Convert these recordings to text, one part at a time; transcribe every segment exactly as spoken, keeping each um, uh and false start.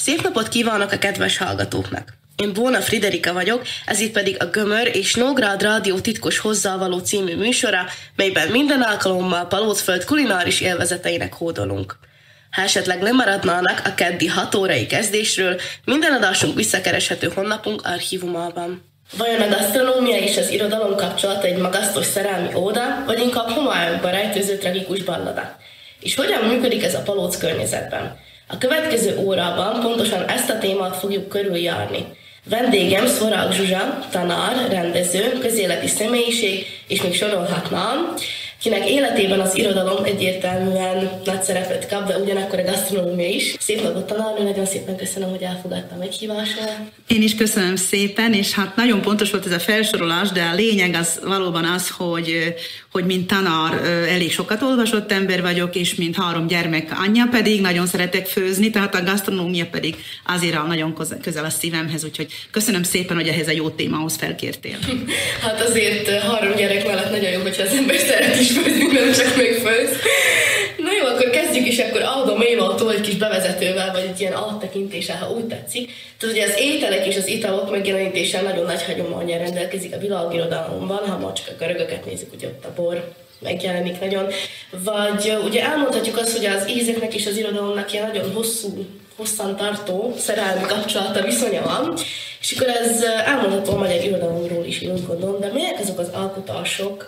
Szép napot kívánok a kedves hallgatóknak! Én Bóna Friderika vagyok, ez itt pedig a Gömör és Nógrád Rádió titkos hozzávaló című műsora, melyben minden alkalommal Palócföld kulináris élvezeteinek hódolunk. Ha esetleg lemaradnának a keddi hat órai kezdésről, minden adásunk visszakereshető honlapunk archívumában. Vajon a gasztronómia és az irodalom kapcsolata egy magasztos szerelmi óda, vagy inkább homályokba rejtőző tragikus ballada? És hogyan működik ez a Palóc környezetben? A következő órában pontosan ezt a témát fogjuk körüljárni. Vendégem Szvorák Zsuzsa, tanár, rendező, közéleti személyiség, és még sorolhatnám, kinek életében az irodalom egyértelműen nagy szerepet kap, de ugyanakkor a gasztronómia is. Szép napot, tanárnő, nagyon szépen köszönöm, hogy elfogadta a meghívásomat. Én is köszönöm szépen, és hát nagyon pontos volt ez a felsorolás, de a lényeg az valóban az, hogy, hogy mint tanár elég sokat olvasott ember vagyok, és mint három gyermek anyja pedig nagyon szeretek főzni, tehát a gasztronómia pedig azért áll nagyon közel a szívemhez, úgyhogy köszönöm szépen, hogy ehhez a jó témához felkértél. Hát azért három gyerek mellett nagyon jó, hogyha az ember szeret is főzni, nem csak megfőz. Na jó, akkor kezdjük is akkor Alda Mévaltól egy kis bevezetővel, vagy egy ilyen áttekintéssel, ha úgy tetszik. Tehát ugye az ételek és az italok megjelenítéssel nagyon nagy hagyománnyal rendelkezik a világirodalomban, ha már csak a görögöket nézzük, ugye ott a bor megjelenik nagyon. Vagy ugye elmondhatjuk azt, hogy az ízeknek és az irodalomnak ilyen nagyon hosszú, hosszan tartó szerelmi kapcsolata, viszonya van, és akkor ez elmondható a magyar irodalomról is, én úgy gondolom, de melyek azok az alkotások,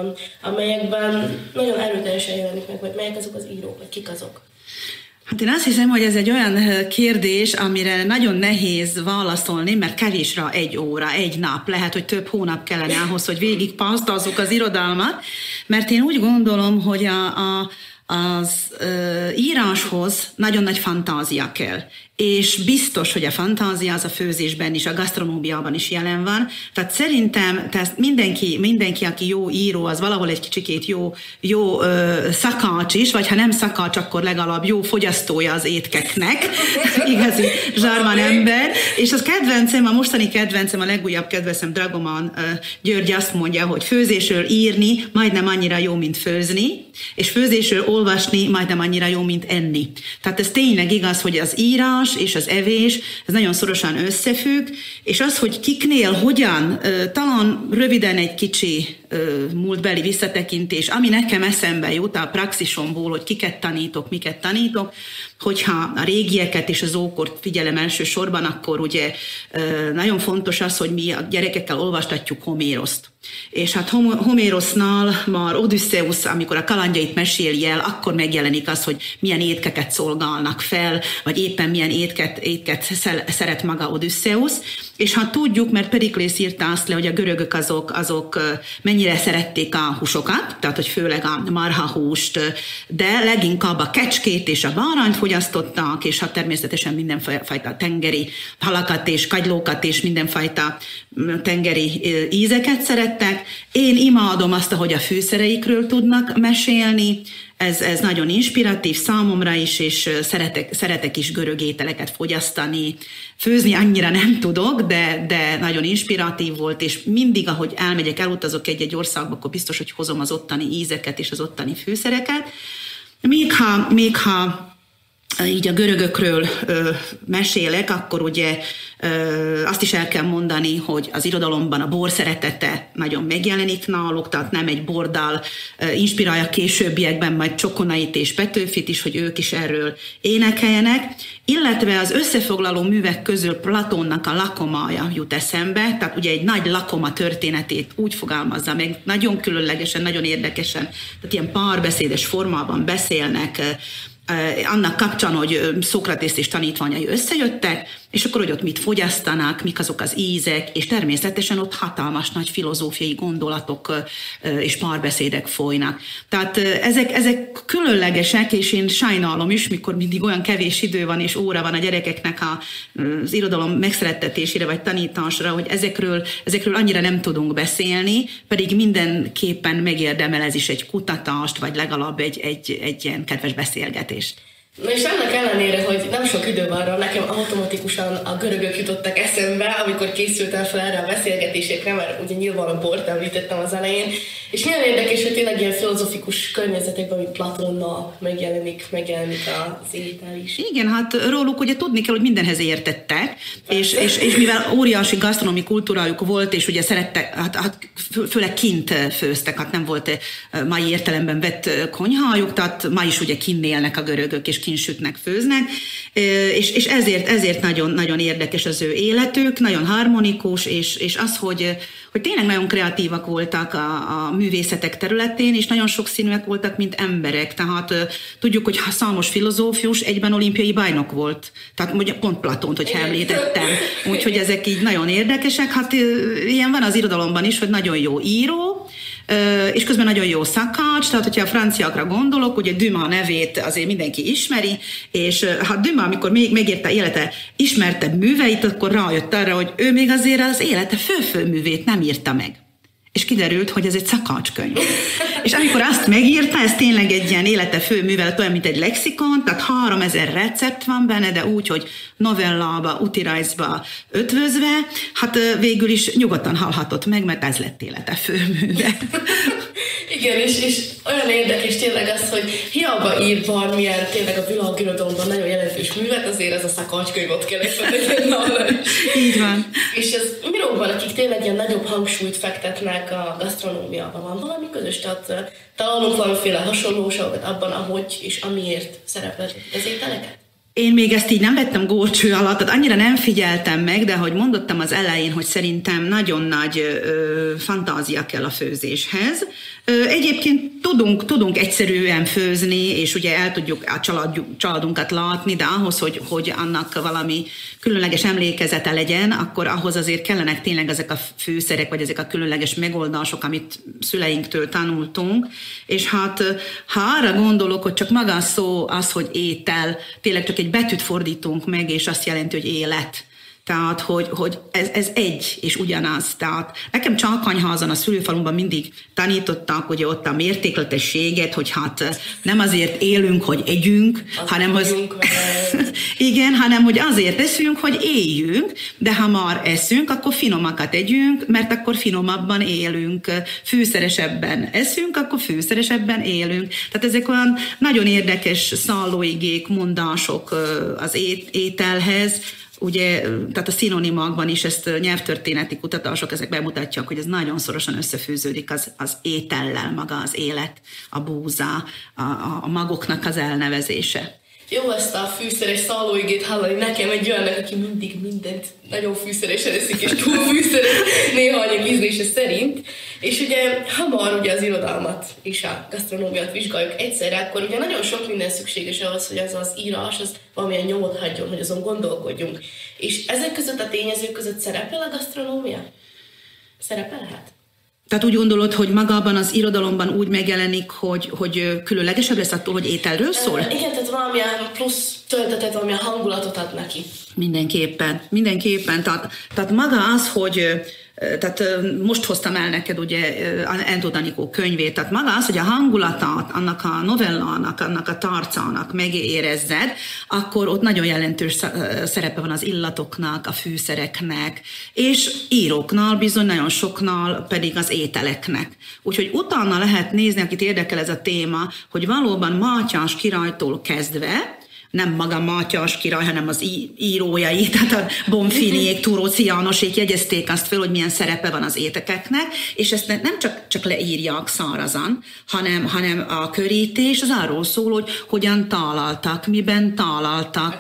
amelyekben nagyon erőteljesen jelenik meg, vagy melyek azok az írók, vagy kik azok? Hát én azt hiszem, hogy ez egy olyan kérdés, amire nagyon nehéz válaszolni, mert kevés rá egy óra, egy nap. Lehet, hogy több hónap kellene ahhoz, hogy végig pasztazzuk az irodalmat, mert én úgy gondolom, hogy a, a az ö, íráshoz nagyon nagy fantázia kell. És biztos, hogy a fantázia az a főzésben is, a gasztronómiában is jelen van. Tehát szerintem tehát mindenki, mindenki, aki jó író, az valahol egy kicsikét jó, jó ö, szakács is, vagy ha nem szakács, akkor legalább jó fogyasztója az étkeknek. Igazi zsarman ember. És az kedvencem, a mostani kedvencem, a legújabb kedvencem, Dragomán ö, György azt mondja, hogy főzésről írni majdnem annyira jó, mint főzni, és főzésről olvasni majdnem annyira jó, mint enni. Tehát ez tényleg igaz, hogy az írás és az evés, ez nagyon szorosan összefügg, és az, hogy kiknél, hogyan, talán röviden egy kicsi múltbeli visszatekintés, ami nekem eszembe jut a praxisomból, hogy kiket tanítok, miket tanítok, hogyha a régieket és az ókort figyelem elsősorban, akkor ugye nagyon fontos az, hogy mi a gyerekekkel olvastatjuk Homéroszt. És hát Homérosznál már Odüsszeusz, amikor a kalandjait meséli el, akkor megjelenik az, hogy milyen étkeket szolgálnak fel, vagy éppen milyen étket, étket szeret maga Odüsszeusz. És hát tudjuk, mert Periklész írta azt le, hogy a görögök azok, azok mennyire szerették a húsokat, tehát hogy főleg a marhahúst, de leginkább a kecskét és a bárányt fogyasztottak, és hát természetesen mindenfajta tengeri halakat és kagylókat és mindenfajta tengeri ízeket szerettek. Én imádom azt, ahogy a fűszereikről tudnak mesélni, ez, ez nagyon inspiratív számomra is, és szeretek, szeretek is görög ételeket fogyasztani. Főzni annyira nem tudok, de, de nagyon inspiratív volt, és mindig, ahogy elmegyek, elutazok egy-egy országba, akkor biztos, hogy hozom az ottani ízeket és az ottani fűszereket. Még ha, még ha így a görögökről ö, mesélek, akkor ugye ö, azt is el kell mondani, hogy az irodalomban a bor szeretete nagyon megjelenik náluk, tehát nem egy bordal ö, inspirálja későbbiekben majd Csokonait és Petőfit is, hogy ők is erről énekeljenek, illetve az összefoglaló művek közül Platónnak a lakomája jut eszembe, tehát ugye egy nagy lakoma történetét úgy fogalmazza meg, nagyon különlegesen, nagyon érdekesen, tehát ilyen párbeszédes formában beszélnek, annak kapcsán, hogy Szókratész és tanítványai összejöttek, és akkor, hogy ott mit fogyasztanak, mik azok az ízek, és természetesen ott hatalmas nagy filozófiai gondolatok és párbeszédek folynak. Tehát ezek, ezek különlegesek, és én sajnálom is, mikor mindig olyan kevés idő van és óra van a gyerekeknek az irodalom megszerettetésére vagy tanításra, hogy ezekről, ezekről annyira nem tudunk beszélni, pedig mindenképpen megérdemel ez is egy kutatást, vagy legalább egy, egy, egy ilyen kedves beszélgetést. Na és ennek ellenére, hogy nem sok idő van rá, nekem automatikusan a görögök jutottak eszembe, amikor készültem fel erre a beszélgetésekre, mert ugye nyilván a bort említettem az elején, És milyen érdekes, hogy tényleg ilyen filozofikus környezetekben, mint Platonnal megjelenik, megjelenik az étel is. Igen, hát róluk ugye tudni kell, hogy mindenhez értettek, és, és, és mivel óriási gasztronómi kultúrájuk volt, és ugye szerettek, hát, hát főleg kint főztek, hát nem volt mai értelemben vett konyhájuk, tehát ma is ugye kint élnek a görögök, és kint sütnek, főznek, és, és ezért, ezért nagyon, nagyon érdekes az ő életük, nagyon harmonikus, és, és az, hogy, hogy tényleg nagyon kreatívak voltak a, a művészetek területén, és nagyon sokszínűek voltak, mint emberek. Tehát tudjuk, hogy számos filozófius egyben olimpiai bajnok volt. Tehát mondjuk pont Platont, hogy említettem. Úgyhogy ezek így nagyon érdekesek. Hát ilyen van az irodalomban is, hogy nagyon jó író, és közben nagyon jó szakács, tehát hogyha a franciákra gondolok, ugye Dumas nevét azért mindenki ismeri, és ha Dumas, amikor még megírta élete ismertebb műveit, akkor rájött arra, hogy ő még azért az élete fő-főművét nem írta meg. És kiderült, hogy ez egy szakácskönyv. És amikor azt megírta, ez tényleg egy ilyen élete főművelet, olyan, mint egy lexikon, tehát háromezer recept van benne, de úgy, hogy novellába, utirajzba ötvözve, hát végül is nyugodtan hallhatott meg, mert ez lett élete főműve. Igen, és, és olyan érdekes tényleg az, hogy hiába ír bármilyen tényleg a világirodalomban nagyon jelentős művet, azért ez a szakácskönyv ott kell legyen nála is. Így van. És ez miről akik tényleg ilyen nagyobb hangsúlyt fektetnek a gasztronómiában, van valami közös? Tehát találunk valamiféle hasonlóságot abban, ahogy és amiért szerepeltetik az ételeket? Én még ezt így nem vettem górcső alatt, tehát annyira nem figyeltem meg, de ahogy mondottam az elején, hogy szerintem nagyon nagy ö, fantázia kell a főzéshez. Ö, egyébként tudunk, tudunk egyszerűen főzni, és ugye el tudjuk a család, családunkat látni, de ahhoz, hogy, hogy annak valami különleges emlékezete legyen, akkor ahhoz azért kellenek tényleg ezek a fűszerek, vagy ezek a különleges megoldások, amit szüleinktől tanultunk. És hát ha arra gondolok, hogy csak maga a szó az, hogy étel, tényleg csak egy betűt fordítunk meg, és azt jelenti, hogy élet. Tehát, hogy, hogy ez, ez egy és ugyanaz. Tehát nekem Csalkanyházon, a szülőfalumban mindig tanítottak, ugye ott a mértékletességet, hogy hát nem azért élünk, hogy együnk, az hanem az... Igen, hanem hogy azért eszünk, hogy éljünk, de ha már eszünk, akkor finomakat együnk, mert akkor finomabban élünk. Fűszeresebben eszünk, akkor fűszeresebben élünk. Tehát ezek olyan nagyon érdekes szállóigék, mondások az ételhez. Ugye, tehát a szinonimákban is ezt nyelvtörténeti kutatások ezek bemutatják, hogy ez nagyon szorosan összefűződik az, az étellel, maga az élet, a búza, a, a magoknak az elnevezése. Jó ezt a fűszeres szállóigét hallani, nekem egy olyannak, aki mindig mindent nagyon fűszeresen eszik, és túl fűszeres néha anyag ízlése szerint. És ugye, ha már ugye az irodalmat és a gasztronómiát vizsgáljuk egyszerre, akkor ugye nagyon sok minden szükséges ahhoz, hogy az az írás, az valamilyen nyomot hagyjon, hogy azon gondolkodjunk. És ezek között a tényezők között szerepel a gasztronómia? Szerepelhet? Tehát úgy gondolod, hogy magában az irodalomban úgy megjelenik, hogy, hogy különlegesebb lesz attól, hogy ételről szól? Uh, igen, tehát valamilyen plusz töltetet, valamilyen hangulatot ad neki. Mindenképpen, mindenképpen. Tehát, tehát maga az, hogy tehát most hoztam el neked ugye Ento Danikó könyvét, tehát maga az, hogy a hangulatát annak a novellának, annak a tarcának megérezzed, akkor ott nagyon jelentős szerepe van az illatoknak, a fűszereknek, és íróknál bizony nagyon soknál pedig az ételeknek. Úgyhogy utána lehet nézni, akit érdekel ez a téma, hogy valóban Mátyás királytól kezdve, nem maga Mátyás király, hanem az írójai, tehát a Bonfiniék, Turóci Jánosék jegyezték azt fel, hogy milyen szerepe van az ételeknek, és ezt nem csak, csak leírják szárazan, hanem, hanem a körítés az arról szól, hogy hogyan tálaltak, miben tálaltak.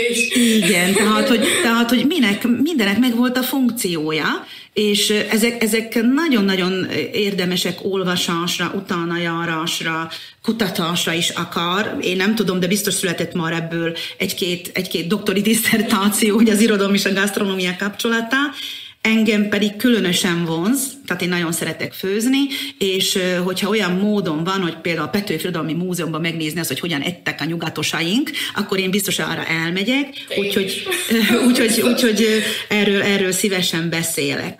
Igen, tehát hogy, tehát, hogy minek, mindenek meg volt a funkciója, és ezek, ezek nagyon-nagyon érdemesek olvasásra, utánajárásra, kutatásra is akar. Én nem tudom, de biztos született már ebből egy-két, egy-két doktori diszertáció, hogy az irodalom és a gasztronómia kapcsolata. Engem pedig különösen vonz, tehát én nagyon szeretek főzni, és hogyha olyan módon van, hogy például a Petőfi Irodalmi Múzeumban megnézni azt, hogy hogyan ettek a nyugatosaink, akkor én biztos arra elmegyek, úgyhogy úgy, úgy, úgy, úgy, erről, erről szívesen beszélek.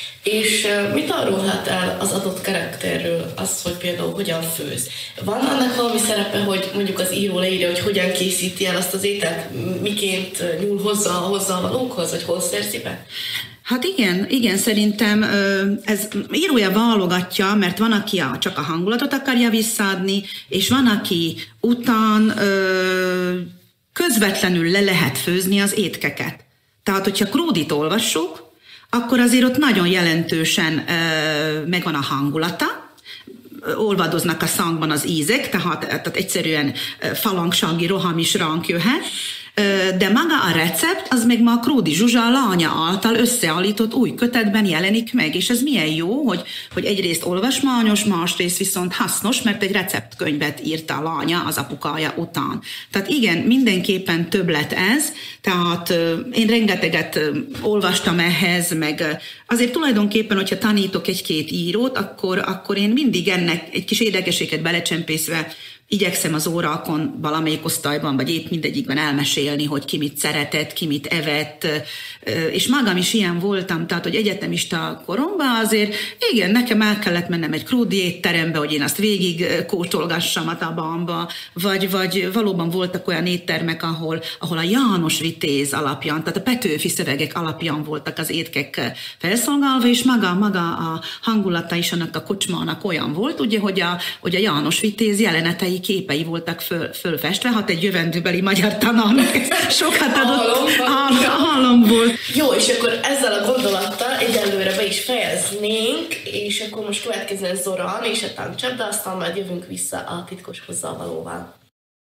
És mit árulhat el az adott karakterről az, hogy például hogyan főz? Van annak valami szerepe, hogy mondjuk az író leírja, hogy hogyan készíti el azt az ételt, miként nyúl hozzá a hozzávalókhoz, vagy hol szerzi be? Hát igen, igen, szerintem ez írója válogatja, mert van, aki a, csak a hangulatot akarja visszaadni, és van, aki után közvetlenül le lehet főzni az étkeket. Tehát, hogyha Kródit olvassuk, akkor azért ott nagyon jelentősen megvan a hangulata, olvadoznak a szangban az ízek, tehát, tehát egyszerűen falangsangi, rohamis rang jöhet, de maga a recept, az meg ma a Kródi Zsuzsa a lánya által összeállított új kötetben jelenik meg, és ez milyen jó, hogy, hogy egyrészt olvasmányos, másrészt viszont hasznos, mert egy receptkönyvet írta a lánya az apukája után. Tehát igen, mindenképpen többlet ez, tehát én rengeteget olvastam ehhez, meg azért tulajdonképpen, hogyha tanítok egy-két írót, akkor, akkor én mindig ennek egy kis érdekességet belecsempészve igyekszem az órákon valamelyik osztályban, vagy épp mindegyikben elmesélni, hogy ki mit szeretett, ki mit evett, és magam is ilyen voltam, tehát, hogy egyetemista koromban azért, igen, nekem el kellett mennem egy Kródi étterembe, hogy én azt végig kóstolgassam a tabamba, vagy, vagy valóban voltak olyan éttermek, ahol, ahol a János Vitéz alapján, tehát a Petőfi szövegek alapján voltak az étkek felszolgálva, és maga, maga a hangulata is annak a kocsmának olyan volt, ugye, hogy a, hogy a János Vitéz jelenetei képei voltak föl, fölfestve, hát egy jövendőbeli magyar tanárnak sokat adott hallomból. Jó, és akkor ezzel a gondolattal egyelőre be is fejeznénk, és akkor most következzen Zoran és a tankcsapda, aztán majd jövünk vissza a titkos hozzávalóval.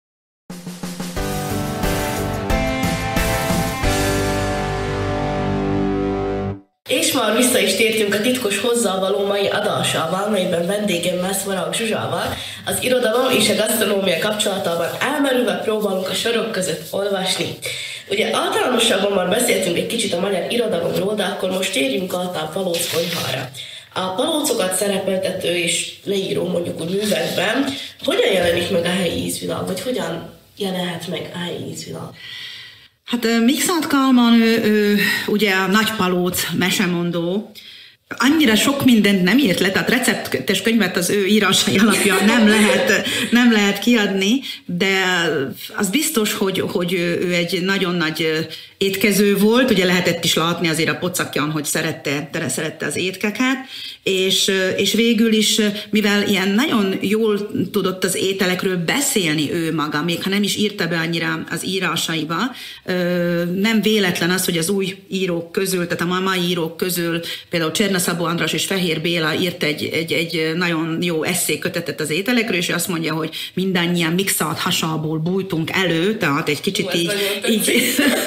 És már vissza is tértünk a titkos hozzávaló mai adásával, melyben vendégemmel, Szvarag Zsuzsával az irodalom és a gasztronómia kapcsolatában elmerülve próbálunk a sorok között olvasni. Ugye általánosságban már beszéltünk egy kicsit a magyar irodalomról, de akkor most térjünk át a Palóc konyhára. A palócokat szerepeltető és leíró mondjuk úgy művekben hogyan jelenik meg a helyi ízvilág, vagy hogyan jelenhet meg a helyi ízvilág? Hát Mikszáth Kálmán, ő, ő ugye a nagy palóc mesemondó, annyira sok mindent nem írt le, tehát receptes könyvet az ő írásai alapján nem lehet, nem lehet kiadni, de az biztos, hogy, hogy ő egy nagyon nagy étkező volt, ugye lehetett is látni azért a pocakján, hogy szerette, szerette az étkeket, és, és végül is, mivel ilyen nagyon jól tudott az ételekről beszélni ő maga, még ha nem is írta be annyira az írásaiba, nem véletlen az, hogy az új írók közül, tehát a mai írók közül, például Csernaszabó András és Fehér Béla írt egy, egy, egy nagyon jó esszékötetet az ételekről, és azt mondja, hogy mindannyian Mikszáth hasából bújtunk elő, tehát egy kicsit így, így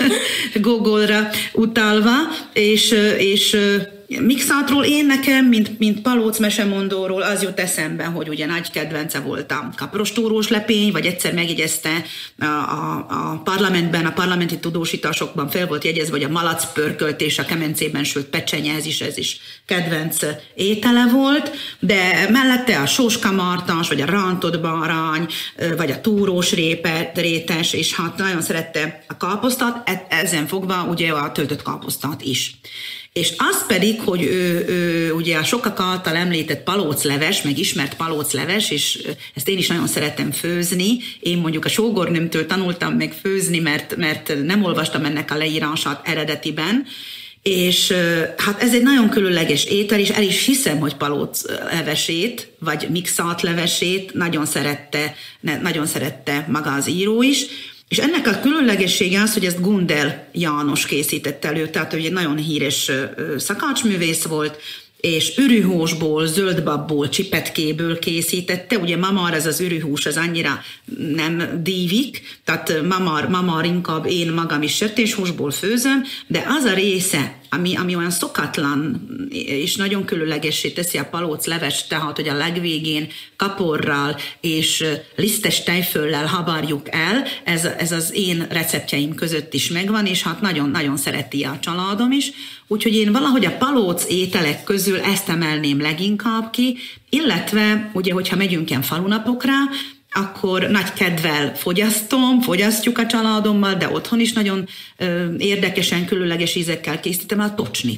Gogolra utalva, és, és Mikszáthról én nekem, mint, mint Palóc mesemondóról az jut eszembe, hogy ugye nagy kedvence volt a kaprostúrós lepény, vagy egyszer megjegyezte a, a, a parlamentben, a parlamenti tudósításokban fel volt jegyezve, hogy a malac pörköltés a kemencében sült pecsenye, ez is, ez is kedvenc étele volt, de mellette a sóskamartans, vagy a rántott bárány, vagy a túrós répet, rétes, és hát nagyon szerette a káposztát, ezen fogva ugye a töltött káposztát is. És az pedig, hogy ő, ő ugye a sokak által említett palócleves, meg ismert palócleves, és ezt én is nagyon szeretem főzni. Én mondjuk a sógornőmtől tanultam meg főzni, mert, mert nem olvastam ennek a leírását eredetiben, és hát ez egy nagyon különleges étel, és el is hiszem, hogy palóc levesét, vagy Mikszáth levesét nagyon szerette, nagyon szerette maga az író is. És ennek a különlegessége az, hogy ezt Gundel János készített elő, tehát hogy egy nagyon híres szakácsművész volt, és ürűhúsból, zöldbabból, csipetkéből készítette. Ugye mamar, ez az ürűhús, az annyira nem dívik, tehát mamar, mamar inkább én magam is sertéshúsból főzöm, de az a része, ami, ami olyan szokatlan, és nagyon különlegessé teszi a palóc leves, tehát hogy a legvégén kaporral és lisztes tejföllel habarjuk el, ez, ez az én receptjeim között is megvan, és hát nagyon-nagyon szereti a családom is, úgyhogy én valahogy a palóc ételek közül ezt emelném leginkább ki, illetve ugye, hogyha megyünk ilyen falunapokra, akkor nagy kedvel fogyasztom, fogyasztjuk a családommal, de otthon is nagyon ö, érdekesen, különleges ízekkel készítem a tocsnit.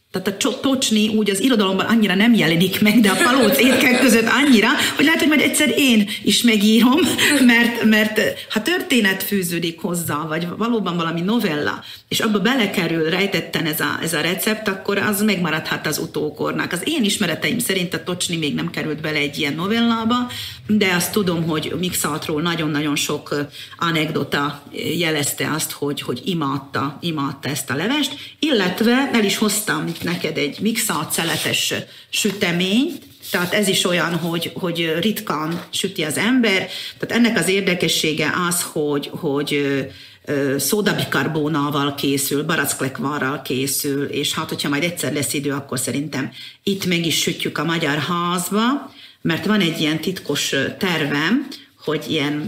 Tehát a tocsni úgy az irodalomban annyira nem jelenik meg, de a palóc étkek között annyira, hogy lehet, hogy majd egyszer én is megírom, mert, mert ha történet fűződik hozzá, vagy valóban valami novella, és abba belekerül rejtetten ez a, ez a recept, akkor az megmaradhat az utókornak. Az én ismereteim szerint a tocsni még nem került bele egy ilyen novellába, de azt tudom, hogy Mixaltról nagyon-nagyon sok anekdota jelezte azt, hogy, hogy imádta, imádta ezt a levest, illetve el is hoztam neked egy Mixalt szeletes süteményt, tehát ez is olyan, hogy, hogy ritkán süti az ember. Tehát ennek az érdekessége az, hogy, hogy szódabikarbónával készül, barackklekvárral készül, és hát, hogyha majd egyszer lesz idő, akkor szerintem itt meg is sütjük a Magyar Házba, mert van egy ilyen titkos tervem, hogy ilyen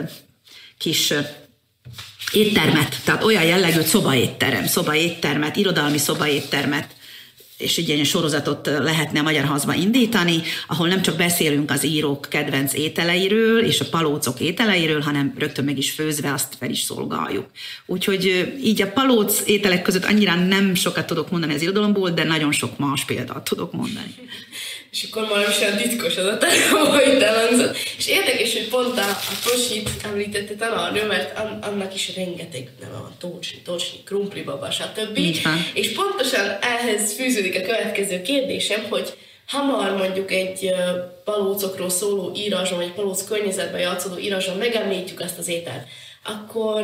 kis éttermet, tehát olyan jellegű szobaétterem, szobaéttermet, irodalmi szobaéttermet, és egy ilyen sorozatot lehetne a Magyar Házba indítani, ahol nem csak beszélünk az írók kedvenc ételeiről és a palócok ételeiről, hanem rögtön meg is főzve azt fel is szolgáljuk. Úgyhogy így a palóc ételek között annyira nem sokat tudok mondani az irodalomból, de nagyon sok más példát tudok mondani. És akkor már is olyan titkos az a terv, ahogy elhangzott. És érdekes, hogy pont a, a tocsnit említette tanárnő, mert an, annak is rengeteg neve van, tocsni, tocsni, krumplibaba, stb. És pontosan ehhez fűződik a következő kérdésem, hogy hamar mondjuk egy palócokról szóló írásban, vagy palóc környezetben játszódó írásban megemlítjük azt az ételt, akkor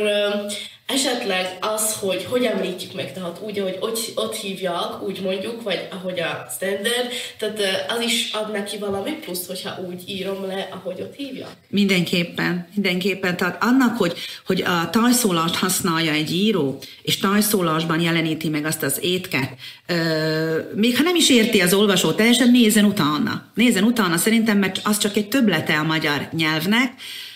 esetleg az, hogy hogy említjük meg, tehát úgy, ahogy ott, ott hívják, úgy mondjuk, vagy ahogy a standard, tehát az is ad neki valami plusz, hogyha úgy írom le, ahogy ott hívják? Mindenképpen, mindenképpen. Tehát annak, hogy, hogy a tajszólást használja egy író, és tajszólásban jeleníti meg azt az étket, még ha nem is érti az olvasó teljesen, nézzen utána. Nézzen utána szerintem, mert az csak egy többlete a magyar nyelvnek,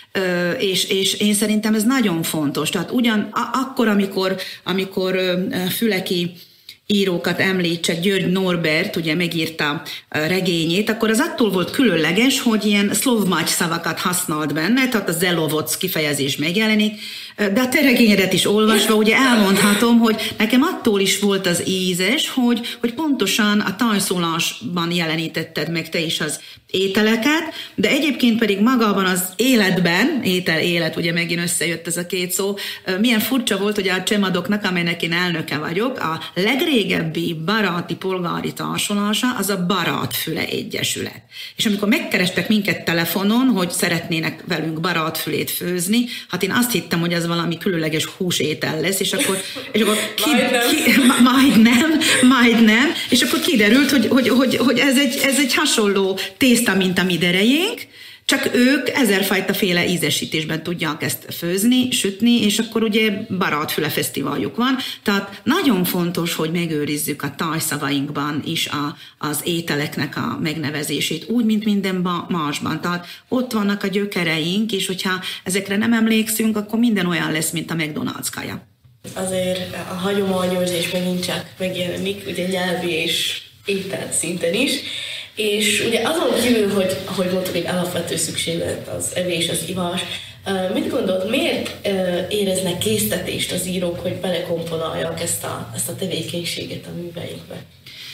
Uh, és, és én szerintem ez nagyon fontos. Tehát ugyan a, akkor, amikor, amikor uh, Füleki írókat említsek, György Norbert ugye megírta a regényét, akkor az attól volt különleges, hogy ilyen szlovmágy szavakat használt benne, tehát a zelovoc kifejezés megjelenik, de a te regényedet is olvasva ugye elmondhatom, hogy nekem attól is volt az ízes, hogy, hogy pontosan a tajszólásban jelenítetted meg te is az ételeket, de egyébként pedig magában az életben, étel, élet, ugye megint összejött ez a két szó, milyen furcsa volt, hogy a Csemadoknak, amelynek én elnöke vagyok, a legrégebbi baráti polgári társulása az a Barátfüle Egyesület. És amikor megkerestek minket telefonon, hogy szeretnének velünk barátfülét főzni, hát én azt hittem, hogy ez valami különleges húsétel lesz, és akkor, és akkor ki, ki, majd nem, majd nem, és akkor kiderült, hogy, hogy, hogy, hogy ez, egy, ez egy hasonló tészta, mint a mi derejénk, csak ők ezerfajta féle ízesítésben tudják ezt főzni, sütni, és akkor ugye Barátfüle fesztiváljuk van. Tehát nagyon fontos, hogy megőrizzük a tájszavainkban is a, az ételeknek a megnevezését, úgy, mint minden másban. Tehát ott vannak a gyökereink, és hogyha ezekre nem emlékszünk, akkor minden olyan lesz, mint a McDonald's kaja. Azért a hagyományőrzés megint csak megjelenik, ugye nyelvi és étel szinten is. És ugye azon kívül, hogy ahogy mondtuk, egy alapvető szükséglet az evés, az ivás, mit gondolod, miért éreznek késztetést az írók, hogy belekomponálják ezt a, ezt a tevékenységet a műveikbe?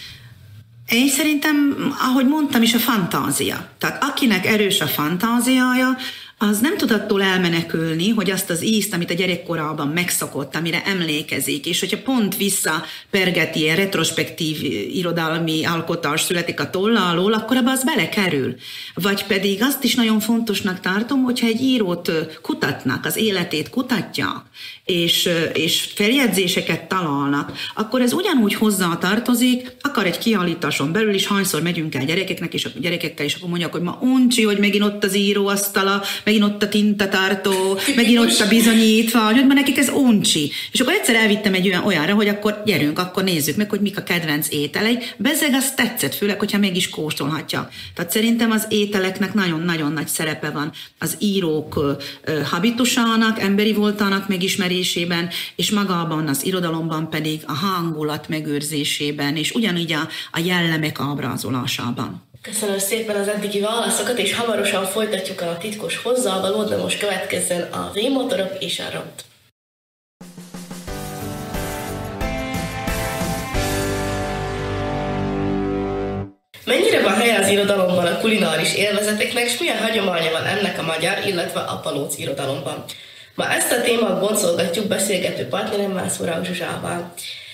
Én szerintem, ahogy mondtam is, a fantázia. Tehát akinek erős a fantáziája, az nem tud attól elmenekülni, hogy azt az ízt, amit a gyerekkorában megszokott, amire emlékezik, és hogyha pont visszapergeti ilyen retrospektív irodalmi alkotás születik a tolla alól, akkor abba az belekerül. Vagy pedig azt is nagyon fontosnak tartom, hogyha egy írót kutatnak, az életét kutatják, és, és feljegyzéseket találnak, akkor ez ugyanúgy hozzá tartozik, akar egy kiállításon belül is, hányszor megyünk el gyerekeknek, és a gyerekekkel, és akkor mondják, hogy ma uncsi, hogy megint ott az íróasztala, megint ott a tintatartó, megint ott a bizonyítva, hogy ma nekik ez uncsi. És akkor egyszer elvittem egy olyan olyanra, hogy akkor gyerünk, akkor nézzük meg, hogy mik a kedvenc ételei. Bezzeg azt tetszett, főleg, hogyha meg is kóstolhatja. Tehát szerintem az ételeknek nagyon-nagyon nagy szerepe van az írók habitusának, emberi voltának megismerésében, és magában az irodalomban pedig a hangulat megőrzésében, és ugyanígy a, a jellemek ábrázolásában. Köszönöm szépen az eddigi válaszokat, és hamarosan folytatjuk a titkos hozzávalót, de most következzen a V-motorok és a ront. Mennyire van helye az irodalomban a kulináris élvezeteknek, és milyen hagyománya van ennek a magyar, illetve a palóc irodalomban? Ma ezt a témát boncolgatjuk beszélgető partneremmel, Szórák Zsuzsával.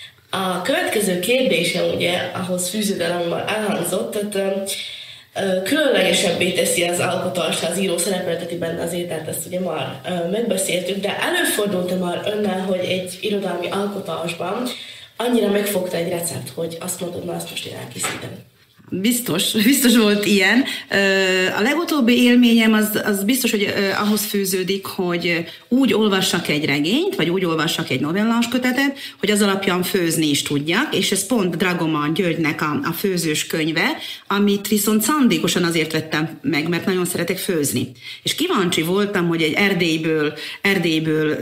A következő kérdésem, ugye, ahhoz fűződően, ami már elhangzott, tehát különlegesebbé teszi az alkotást, az író szerepelteti benne az ételt, ezt ugye már megbeszéltük, de előfordult-e már önnel, hogy egy irodalmi alkotásban annyira megfogta egy recept, hogy azt mondod, na azt most én elkészítem? Biztos, biztos volt ilyen. A legutóbbi élményem az, az biztos, hogy ahhoz fűződik, hogy úgy olvassak egy regényt, vagy úgy olvassak egy novellás kötetet, hogy az alapján főzni is tudjak, és ez pont Dragoman Györgynek a, a főzős könyve, amit viszont szándékosan azért vettem meg, mert nagyon szeretek főzni. És kíváncsi voltam, hogy egy Erdélyből, Erdélyből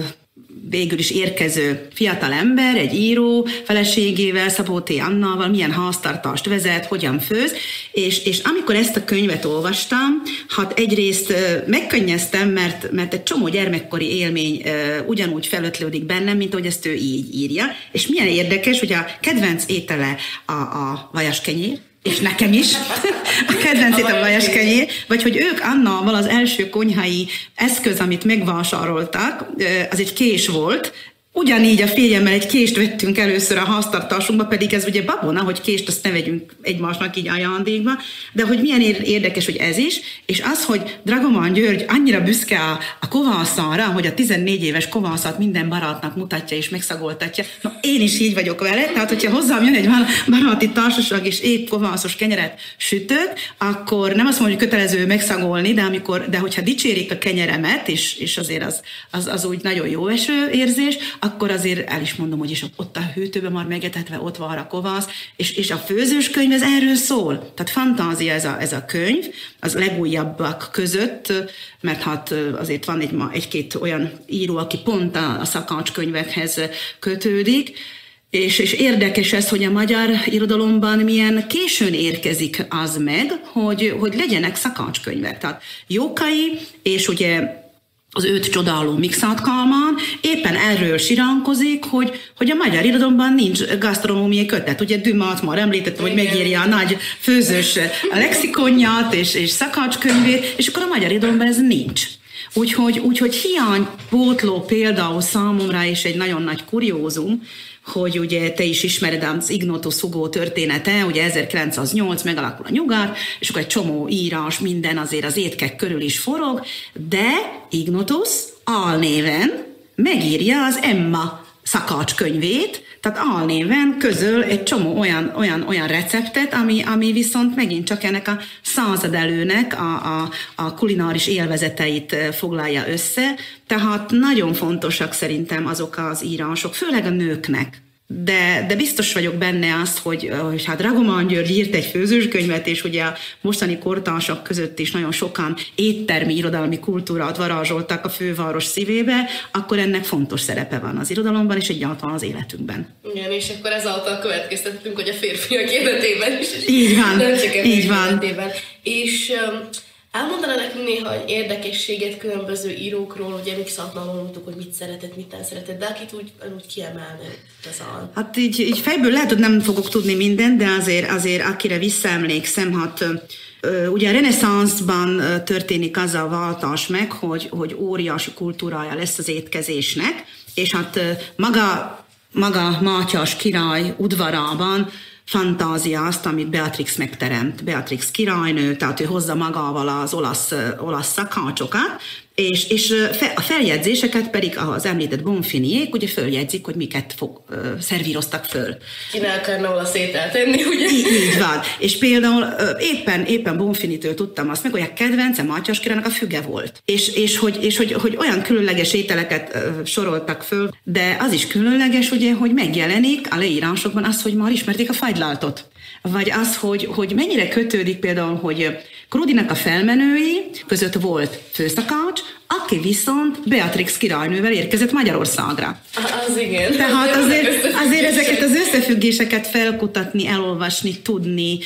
végül is érkező fiatal ember, egy író feleségével, Szabó T. Annával milyen háztartást vezet, hogyan főz, és, és amikor ezt a könyvet olvastam, hát egyrészt megkönnyeztem, mert, mert egy csomó gyermekkori élmény ugyanúgy felötlődik bennem, mint ahogy ezt ő így írja, és milyen érdekes, hogy a kedvenc étele a, a vajaskenyér, és nekem is, a kedvenc a vajaskenyér, vagy hogy ők Annával az első konyhai eszköz, amit megvásároltak, az egy kés volt. Ugyanígy a férjemmel egy kést vettünk először a háztartásunkba, pedig ez ugye babona, hogy kést azt ne vegyünk egymásnak így ajándékba, de hogy milyen érdekes, hogy ez is, és az, hogy Dragoman György annyira büszke a, a kovászanra, hogy a tizennégy éves kovászat minden barátnak mutatja és megszagoltatja. No, én is így vagyok vele, tehát hogyha hozzám jön egy baráti társaság és épp kovászos kenyeret sütök, akkor nem azt mondom, hogy kötelező megszagolni, de, amikor, de hogyha dicsérik a kenyeremet, és, és azért az, az, az úgy nagyon jó eső érzés, akkor azért el is mondom, hogy is ott a hűtőben már megetetve ott van a kovász, és, és a főzős könyv ez erről szól. Tehát fantázia ez a, ez a könyv, az legújabbak között, mert hát azért van egy, egy-két olyan író, aki pont a, a szakácskönyvekhez kötődik, és, és érdekes ez, hogy a magyar irodalomban milyen későn érkezik az meg, hogy, hogy legyenek szakácskönyvek. Tehát Jókai, és ugye az őt csodáló Mikszáth Kálmán éppen erről siránkozik, hogy, hogy a magyar irodalomban nincs gasztronómiai kötet. Ugye Dumas már említette, hogy megírja a nagy főzős lexikonját és, és szakácskönyvét, és akkor a magyar irodalomban ez nincs. Úgyhogy, úgyhogy hiánypótló például számomra, és egy nagyon nagy kuriózum, hogy ugye te is ismered az Ignotus Hugo története, ugye ezerkilencszáznyolc megalakul a nyugat, és akkor egy csomó írás, minden azért az étkek körül is forog, de Ignotus álnéven megírja az Emma szakácskönyvét, tehát álnéven közöl egy csomó olyan, olyan, olyan receptet, ami, ami viszont megint csak ennek a századelőnek a, a, a kulináris élvezeteit foglalja össze, tehát nagyon fontosak szerintem azok az írások, főleg a nőknek. De, de biztos vagyok benne azt, hogy, hogy hát Dragoman György írt egy főzőskönyvet, és ugye a mostani kortársak között is nagyon sokan éttermi irodalmi kultúrát varázsoltak a főváros szívébe, akkor ennek fontos szerepe van az irodalomban, és egyáltalán az életünkben. Igen, és akkor ezáltal következtetünk, hogy a férfiak életében is. Így van, nem csak így van. Életében. És um, elmondaná nekünk néha egy érdekességet különböző írókról, ugye Mikszáthnál mondtuk, hogy mit szeretett, mit nem szeretett, de akit úgy, úgy kiemelni igazán. Hát így, így fejből lehet, hogy nem fogok tudni mindent, de azért, azért akire visszaemlékszem, hát ugye a reneszánszban történik az a váltás meg, hogy, hogy óriási kultúrája lesz az étkezésnek, és hát maga, maga Mátyás király udvarában fantázia azt, amit Beatrix megteremt. Beatrix királynő, tehát ő hozza magával az olasz, olasz szakácsokat, és, és a feljegyzéseket pedig az említett Bonfiniék ugye följegyzik, hogy miket fog, uh, szervíroztak föl. Ki ne akarna olasz ételt tenni, ugye? Így, így van. És például uh, éppen, éppen Bonfinitől tudtam azt meg, hogy a kedvence Mátyás királynak a füge volt. És, és, hogy, és hogy, hogy olyan különleges ételeket uh, soroltak föl, de az is különleges, ugye, hogy megjelenik a leírásokban az, hogy már ismerték a fagylaltot. Vagy az, hogy, hogy mennyire kötődik például, hogy Krudinak a felmenői között volt főszakács, aki viszont Beatrix királynővel érkezett Magyarországra. Az igen. Tehát azért, azért ezeket az összefüggéseket felkutatni, elolvasni, tudni,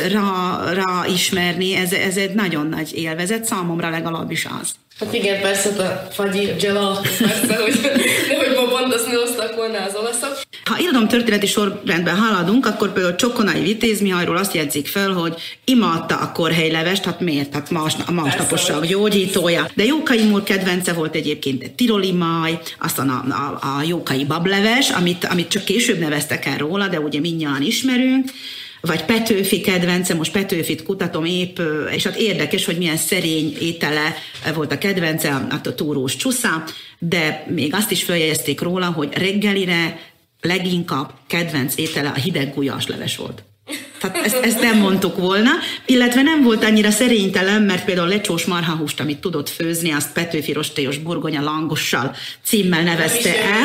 rá, rá ismerni, ez, ez egy nagyon nagy élvezet, számomra legalábbis az. Hát igen, persze a fagyi gelato, persze, hogy, de hogy ma pont azt ne hoztak volna az olaszok. Ha irodalomtörténeti sorrendben haladunk, akkor például Csokonai Vitéz Mihályról azt jegyzik fel, hogy imádta a korhelylevest, hát miért? Hát más, a másnaposság gyógyítója. De Jókai Mór kedvence volt egyébként tiroli máj, aztán a, a, a Jókai bableves, amit, amit csak később neveztek el róla, de ugye mindnyájan ismerünk. Vagy Petőfi kedvence, most Petőfit kutatom épp, és hát érdekes, hogy milyen szerény étele volt a kedvence, a túrós csusza, de még azt is feljegyezték róla, hogy reggelire leginkább kedvenc étele a hideg gulyásleves volt. Tehát ezt, ezt nem mondtuk volna, illetve nem volt annyira szerénytelen, mert például lecsós marhahúst, amit tudott főzni, azt Petőfi rostélyos burgonya langossal címmel nevezte el.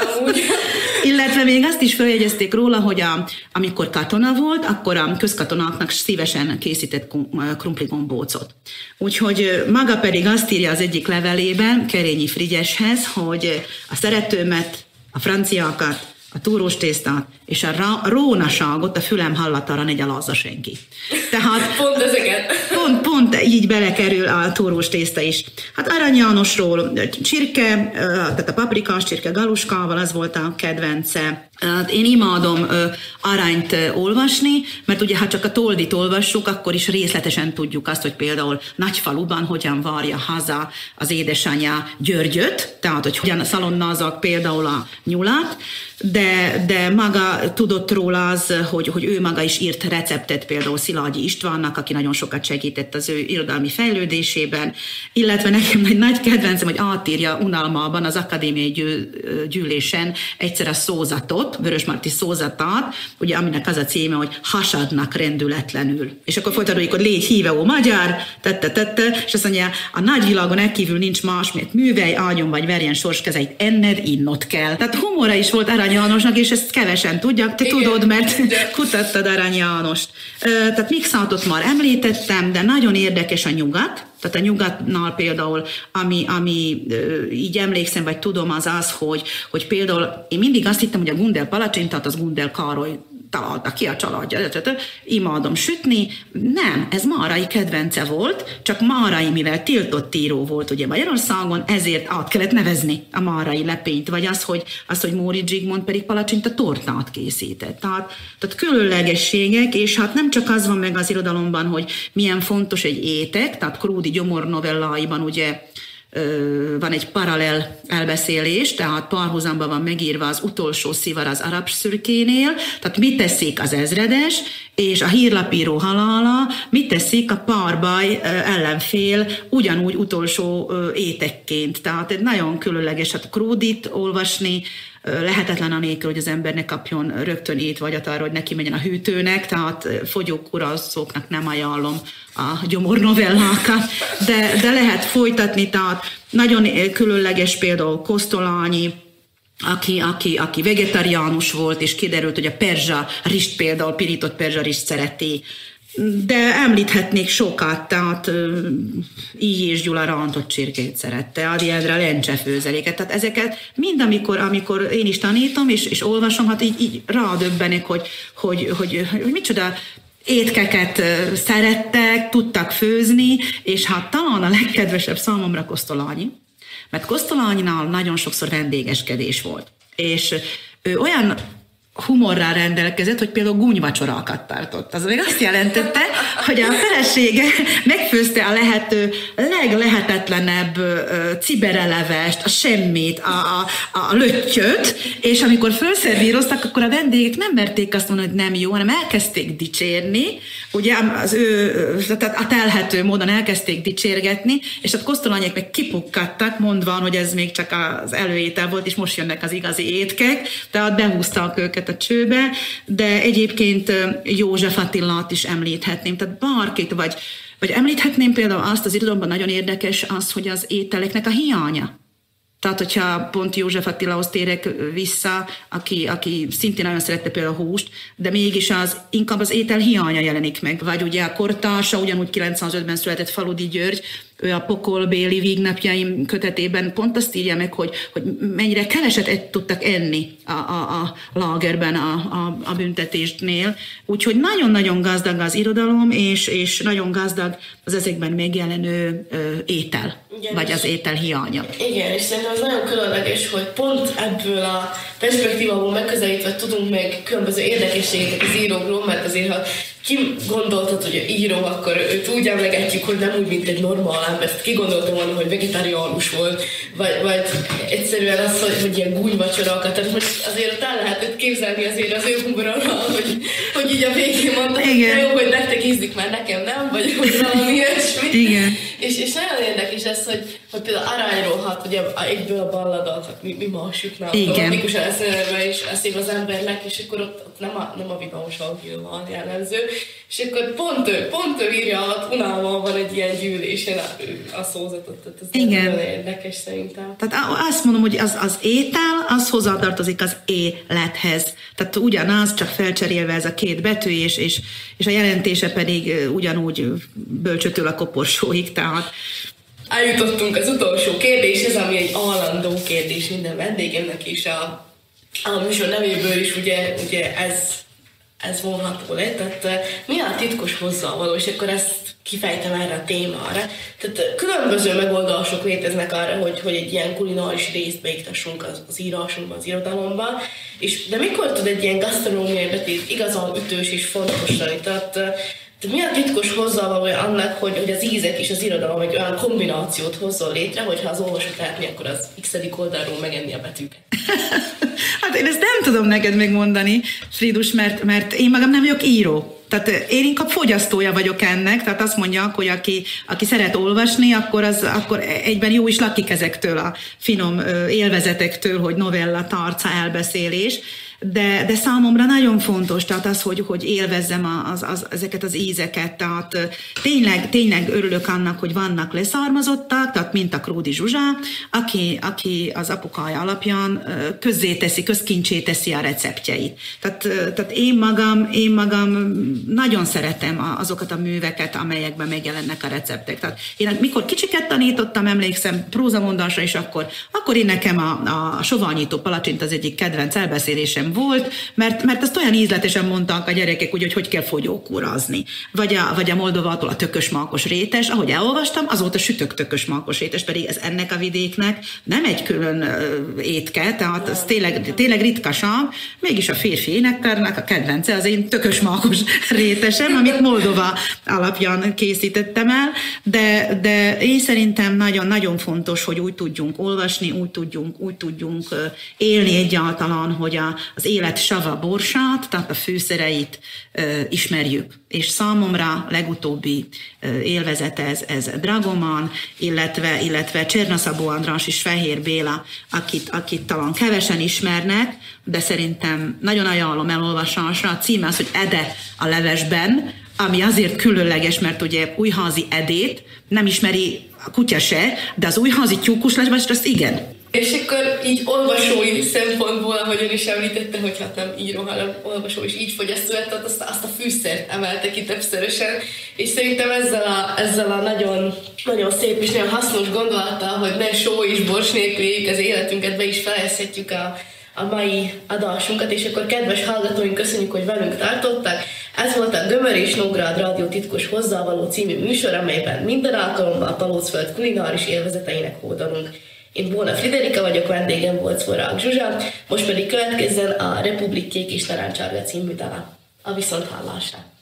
Illetve még azt is feljegyezték róla, hogy a, amikor katona volt, akkor a közkatonáknak szívesen készített krumpligombócot. Úgyhogy maga pedig azt írja az egyik levelében Kerényi Frigyeshez, hogy a szeretőmet, a franciákat, a túrós tésztát és a rónaságot a fülem hallatára negy alazza senki. Tehát pont ezeket. Pont, pont így belekerül a túrós tészta is. Hát Arany Jánosról csirke, tehát a paprikás csirke galuskával, az volt a kedvence. Én imádom Aranyt olvasni, mert ugye ha csak a Toldit olvassuk, akkor is részletesen tudjuk azt, hogy például Nagyfaluban hogyan várja haza az édesanyja Györgyöt, tehát hogy hogyan szalonnázak például a nyulat, de, de maga tudott róla az, hogy, hogy ő maga is írt receptet például Szilágyi Istvánnak, aki nagyon sokat segített az ő irodalmi fejlődésében, illetve nekem egy nagy kedvencem, hogy átírja unalmában az akadémiai gyű, gyűlésen egyszer a szózatot, Vörösmarty szózatát, ugye aminek az a címe, hogy hasadnak rendületlenül. És akkor folytatjuk, hogy légy híve ó magyar, tette, tette, és azt mondja, a nagyvilágon ekkívül nincs más, mert művelj, áldjon vagy verjen sorskezeit, enned innot kell. Tehát humora is volt Arany Jánosnak, és ezt kevesen tudják, te igen, tudod, mert igen. Kutattad Arany Jánost. Tehát Mixátot már említettem, de nagyon érdekes a nyugat. Tehát a nyugatnál például, ami, ami így emlékszem, vagy tudom, az az, hogy, hogy például én mindig azt hittem, hogy a Gundel palacsintát az Gundel Károly találta ki a családja, imádom sütni. Nem, ez Márai kedvence volt, csak Márai, mivel tiltott író volt ugye Magyarországon, ezért át kellett nevezni a Márai lepényt, vagy az, hogy, az, hogy Móricz Zsigmond pedig palacsinta tortát készített. Tehát, tehát különlegességek, és hát nem csak az van meg az irodalomban, hogy milyen fontos egy étek, tehát Krúdy Gyomor novelláiban ugye van egy paralel elbeszélés, tehát párhuzamban van megírva az utolsó szivar az arab szürkénél, tehát mit teszik az ezredes, és a hírlapíró halála, mit teszik a párbaj ellenfél ugyanúgy utolsó étekként. Tehát egy nagyon különleges, hát Krúdyt olvasni, lehetetlen anélkül, hogy az ember ne kapjon rögtön étvagyat arra, hogy neki menjen a hűtőnek, tehát fogyókúrazóknak nem ajánlom a Gyomor novellákat, de, de lehet folytatni, tehát nagyon különleges például Kosztolányi, aki, aki, aki vegetariánus volt, és kiderült, hogy a perzsa rist például, pirított perzsa rist szereti. De említhetnék sokat, tehát Így és Gyula rántott csirkét szerette, Ady Endre lencsefőzeléket, tehát ezeket mind, amikor, amikor én is tanítom, és, és olvasom, hát így, így rádöbbenek, hogy, hogy, hogy, hogy micsoda étkeket szerettek, tudtak főzni, és hát talán a legkedvesebb számomra Kosztolányi, mert Kosztolánynál nagyon sokszor vendégeskedés volt, és ő olyan humorral rendelkezett, hogy például gúnyvacsorákat tartott. Az még azt jelentette, hogy a felesége megfőzte a lehető leglehetetlenebb ciberelevest, a semmit, a, a, a löttyöt, és amikor felszervíroztak, akkor a vendégek nem merték azt mondani, hogy nem jó, hanem elkezdték dicsérni, ugye az ő, tehát a telhető módon elkezdték dicsérgetni, és a Kosztolányék meg kipukkadtak, mondva, hogy ez még csak az előétel volt, és most jönnek az igazi étkek, tehát behúztak őket a csőbe, de egyébként József Attilát is említhetném, tehát bárkit, vagy, vagy említhetném például azt, az irodalomban nagyon érdekes az, hogy az ételeknek a hiánya. Tehát, hogyha pont József Attilához térek vissza, aki, aki szintén nagyon szerette például a húst, de mégis az, inkább az étel hiánya jelenik meg. Vagy ugye a kortársa, ugyanúgy kilencszázötben született Faludi György, ő a Pokolbéli vígnapjaim kötetében pont azt írja meg, hogy, hogy mennyire keveset egy tudtak enni a, a, a lágerben a, a, a büntetésnél. Úgyhogy nagyon-nagyon gazdag az irodalom, és, és nagyon gazdag az ezekben megjelenő ö, étel. Igen, vagy az étel hiánya. Igen, és szerintem az nagyon különleges, hogy pont ebből a perspektívából megközelítve tudunk meg különböző érdekességeket az írókról, mert azért, ha ki gondoltad, hogy író, akkor őt úgy emlegetjük, hogy nem úgy, mint egy normál ember. Ki gondoltam volna, hogy vegetáriánus volt, vagy, vagy egyszerűen az, hogy, hogy ilyen gúnyvacsorakat. Tehát most azért ott el lehetett képzelni azért az ő humorra, hogy, hogy így a végén mondta, hogy jó, hogy nektek ízlik, már nekem nem, vagy hogy valami ilyesmi. Igen. És, és nagyon érdekes ez, hogy, hogy például arányról hat, ugye egyből a balladat, hát mi, mi massuknál, automatikusan eszembe is eszik az embernek, és akkor ott, ott nem a, nem a vidamos hangil van jellemző. És akkor pont ő, pont ő írja, hogy unalma van egy ilyen gyűlésen a, a szózatot, tehát ez nagyon érdekes szerintem. Tehát azt mondom, hogy az, az étel, az hozzátartozik az élethez. Tehát ugyanaz, csak felcserélve ez a két betű, és, és, és a jelentése pedig ugyanúgy bölcsötől a koporsóig, tehát eljutottunk az utolsó kérdéshez, ami egy állandó kérdés minden vendégemnek is, a, a műsor nevéből is ugye, ugye ez ez vonható le, tehát mi a titkos hozzávaló, és akkor ezt kifejtem erre a témára. Tehát különböző megoldások léteznek arra, hogy, hogy egy ilyen kulináris részt beiktassunk az, az írásunkban, az irodalomban, és de mikor tud egy ilyen gasztronómiai betét igazán ütős és fontos lenni? Tehát, tehát mi a titkos hozzávalója annak, hogy, hogy az ízek és az irodalom egy olyan kombinációt hozzon létre, hogyha az olvasót lehetni, akkor az x-edik oldalról megenni a betűket? Hát én ezt nem tudom neked megmondani, Fridus, mert, mert én magam nem vagyok író. Tehát én inkább fogyasztója vagyok ennek, tehát azt mondják, hogy aki, aki szeret olvasni, akkor, az, akkor egyben jó is lakik ezektől a finom élvezetektől, hogy novella, tarca, elbeszélés. De, de számomra nagyon fontos, tehát az, hogy, hogy élvezzem az, az, ezeket az ízeket, tehát tényleg, tényleg örülök annak, hogy vannak leszármazottak, tehát mint a Kródi Zsuzsa, aki, aki az apukája alapján közzéteszi, közkincsé teszi a receptjeit. Tehát, tehát én magam, én magam nagyon szeretem azokat a műveket, amelyekben megjelennek a receptek. Tehát én mikor kicsiket tanítottam, emlékszem prózamondásra, és akkor, akkor én nekem a, a soványító palacsint az egyik kedvenc elbeszélésem volt, mert, mert ezt olyan ízletesen mondtak a gyerekek, úgy, hogy hogy kell fogyókúrazni. Vagy a, vagy a Moldovától a tökös-malkos rétes, ahogy elolvastam, azóta sütök tökös-malkos rétes, pedig ez ennek a vidéknek nem egy külön étke, tehát ez tényleg, tényleg ritkasabb, mégis a férfi énekkarnak a kedvence az én tökös-malkos rétesem, amit Moldova alapján készítettem el, de, de én szerintem nagyon-nagyon fontos, hogy úgy tudjunk olvasni, úgy tudjunk, úgy tudjunk élni egyáltalán, hogy a az élet sava borsát, tehát a fűszereit ö, ismerjük. És számomra legutóbbi ö, élvezet ez, ez Dragoman, illetve, illetve Csernaszabó András és Fehér Béla, akit, akit talán kevesen ismernek, de szerintem nagyon ajánlom elolvasásra. A címe az, hogy Ede a levesben, ami azért különleges, mert ugye Újházi Edét nem ismeri a kutya se, de az Újházi tyúkuslevest azt igen. És akkor így olvasói szempontból, ahogy ön is említette, hogy hát nem író, hanem olvasó is így fogyasztó, tehát azt, azt a fűszert emelte ki többszörösen, és szerintem ezzel a, ezzel a nagyon, nagyon szép és nagyon hasznos gondolattal, hogy ne só és bors nélkül az életünket, be is fejezhetjük a, a mai adásunkat, és akkor kedves hallgatóink, köszönjük, hogy velünk tartottak. Ez volt a Gömör és Nógrád Rádió titkos hozzávaló című műsor, amelyben minden alkalommal Palócföld kulináris élvezeteinek hódolunk. Én Bóna Friderika vagyok, vendégem volt Szvorák Zsuzsa, most pedig következzen a Republik Kék és Narancsárga című dala. A viszonthallásra!